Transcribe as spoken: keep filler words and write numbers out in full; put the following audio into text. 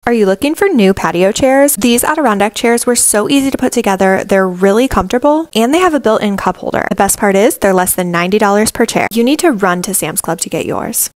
Are you looking for new patio chairs? These Adirondack chairs were so easy to put together, they're really comfortable, and they have a built-in cup holder. The best part is they're less than ninety dollars per chair. You need to run to Sam's Club to get yours.